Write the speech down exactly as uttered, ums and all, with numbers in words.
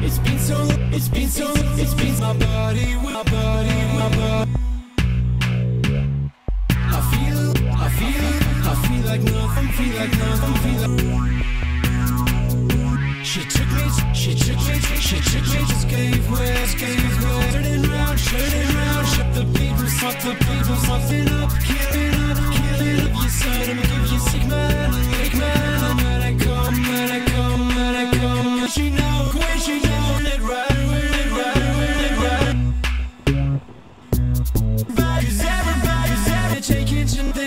It's been so, it's been so, it's been my body, my body, my body. I feel, I feel, I feel like nothing, feel like nothing, feel like. She took me, she took me, she took me, just gave way, just gave way. Turning round, turning round, shut the people, fuck the people, something up, killing up, killing up your son, and give you sick man, sick man. I'm when I come, when I come, when I come. When she know, when she know it right, when it right, when it right. Cause everybody's ever taking something.